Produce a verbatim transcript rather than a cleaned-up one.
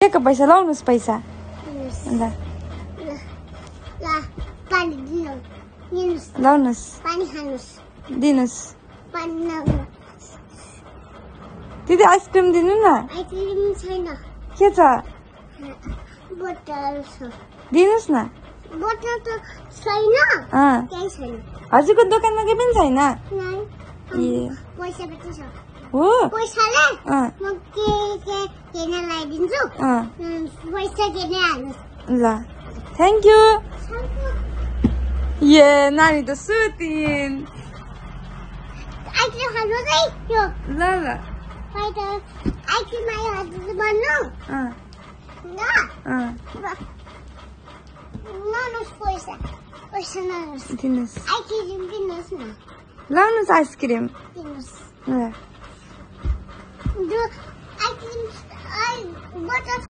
के पैसा लाउनुस् पैसा ल पानी दिनु दिनुस् लाउनुस् पानी खानुस् दिनुस् पानी लाउनु दिदी आइसक्रिम दिनु न आइसक्रिम छैन के छ बोतल छ दिनुस् न बोतल त छैन अ केही छैन हजुरको दोकानमा के पनि छैन नाइ ए पैसा पनि छ हो पैसाले अ म के के किन ल्याइदिन्छु अ पैसा किन हाल्नु ल थ्यांक यू ये नानी त सुतिन् आइसक्रिम खानु है यो ल ल फाइट आइसक्रिम आयो हजुर भन्नु अ ल अ लानुहोस् पैसा पैसा लानुहोस् दिनुस् आइसक्रिम दिनुहोस् न लाउनुस् आइसक्रिम दिनुहोस् ल जो आइसक्रिम आई बोतल